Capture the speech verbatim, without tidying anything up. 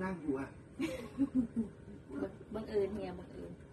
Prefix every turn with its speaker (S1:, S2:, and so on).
S1: างอยู่อ่ะ
S2: บังเอิญเฮียบังเอิญ